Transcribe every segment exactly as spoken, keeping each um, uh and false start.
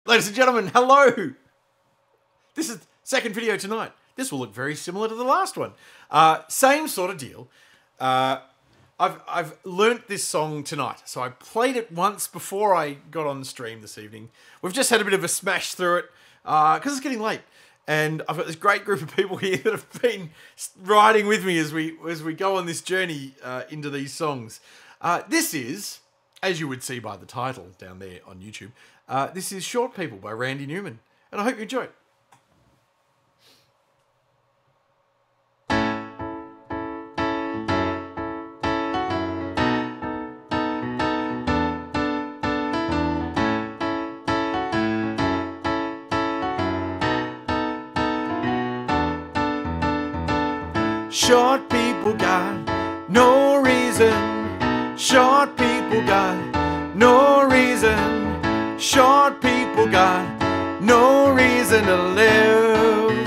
Ladies and gentlemen, hello! This is the second video tonight. This will look very similar to the last one. Uh, same sort of deal. Uh, I've, I've learnt this song tonight. So I played it once before I got on the stream this evening. We've just had a bit of a smash through it because uh, it's getting late. And I've got this great group of people here that have been riding with me as we, as we go on this journey uh, into these songs. Uh, this is, as you would see by the title down there on YouTube, uh, this is Short People by Randy Newman. And I hope you enjoy it. Short people got no reason. Short people got no reason. Short people got no reason to live.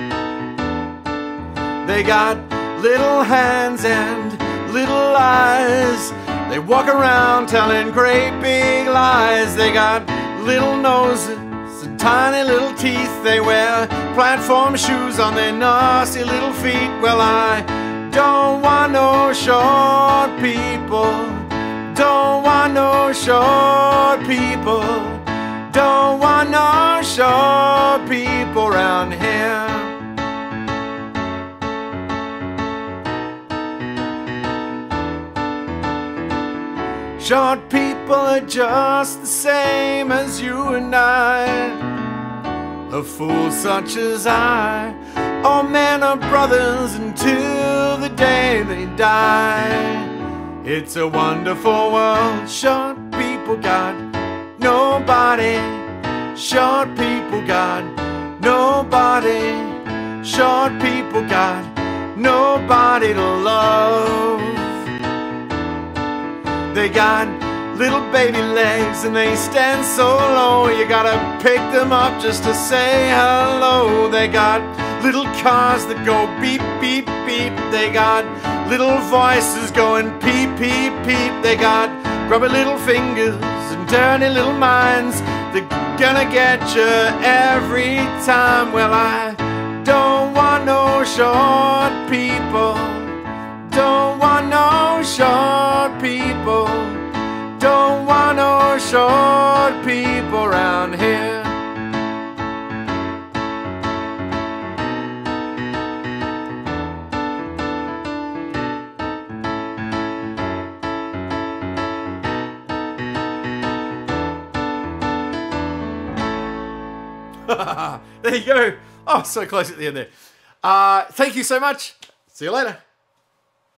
They got little hands and little eyes. They walk around telling great big lies. They got little noses and tiny little teeth. They wear platform shoes on their nasty little feet. Well, I don't want no short people. Don't want no short people. Don't want no short people around here. Short people are just the same as you and I. A fool such as I, all men are brothers until the day they die. It's a wonderful world. Short people got nobody. Short people got nobody. Short people got nobody to love. They got little baby legs and they stand so low. You gotta pick them up just to say hello. They got little cars that go beep, beep, beep. They got little voices going peep, peep, peep. They got grubby little fingers and dirty little minds. They're gonna get you every time. Well, I don't want no short people. Don't want no short people. Don't want no short people around here. There you go. Oh, so close at the end there. Uh, thank you so much. See you later.